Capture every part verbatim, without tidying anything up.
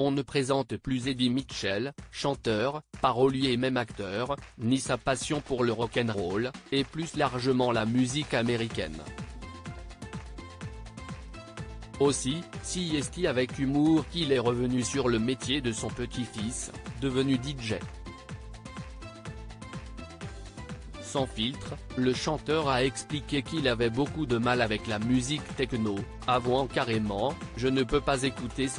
on ne présente plus Eddie Mitchell, chanteur, parolier et même acteur, ni sa passion pour le rock'n'roll, et plus largement la musique américaine. Aussi, si est-il avec humour qu'il est revenu sur le métier de son petit-fils, devenu D J. Sans filtre, le chanteur a expliqué qu'il avait beaucoup de mal avec la musique techno, avouant carrément « je ne peux pas écouter ça ».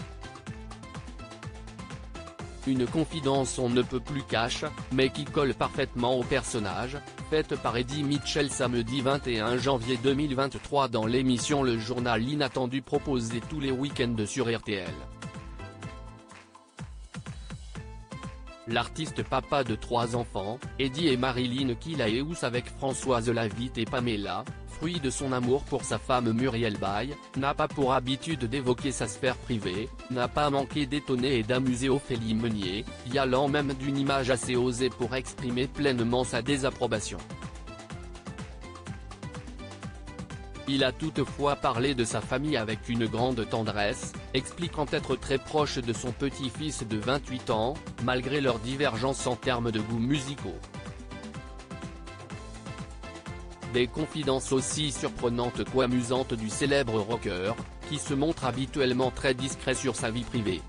Une confidence on ne peut plus cash, mais qui colle parfaitement au personnage, faite par Eddie Mitchell samedi vingt et un janvier deux mille vingt-trois dans l'émission Le Journal Inattendu proposé tous les week-ends sur R T L. L'artiste papa de trois enfants, Eddie et Marilyn Kilaeus avec Françoise Lavitte et Pamela, fruit de son amour pour sa femme Muriel Baye, n'a pas pour habitude d'évoquer sa sphère privée, n'a pas manqué d'étonner et d'amuser Ophélie Meunier, y allant même d'une image assez osée pour exprimer pleinement sa désapprobation. Il a toutefois parlé de sa famille avec une grande tendresse, expliquant être très proche de son petit-fils de vingt-huit ans, malgré leurs divergences en termes de goûts musicaux. Des confidences aussi surprenantes qu'amusantes du célèbre rocker, qui se montre habituellement très discret sur sa vie privée.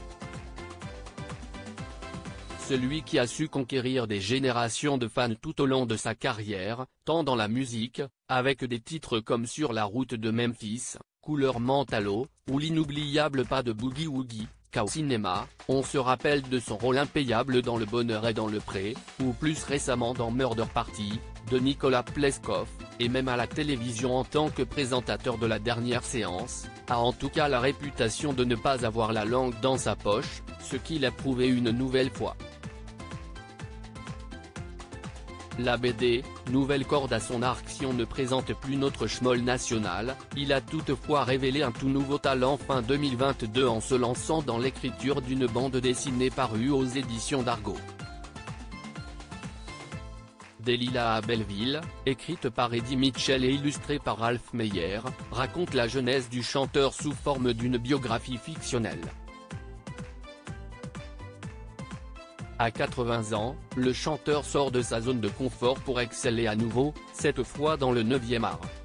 Celui qui a su conquérir des générations de fans tout au long de sa carrière, tant dans la musique, avec des titres comme Sur la route de Memphis, Couleur Mentalo, ou l'inoubliable Pas de Boogie Woogie, qu'au cinéma, on se rappelle de son rôle impayable dans Le Bonheur est dans le pré, ou plus récemment dans Murder Party, de Nicolas Pleskov, et même à la télévision en tant que présentateur de La Dernière Séance, a en tout cas la réputation de ne pas avoir la langue dans sa poche, ce qu'il a prouvé une nouvelle fois. La B D, nouvelle corde à son arc si on ne présente plus notre schmoll national, il a toutefois révélé un tout nouveau talent fin deux mille vingt-deux en se lançant dans l'écriture d'une bande dessinée parue aux éditions d'Argo. Delilah à Belleville, écrite par Eddie Mitchell et illustrée par Ralph Meyer, raconte la jeunesse du chanteur sous forme d'une biographie fictionnelle. À quatre-vingts ans, le chanteur sort de sa zone de confort pour exceller à nouveau, cette fois dans le neuvième art.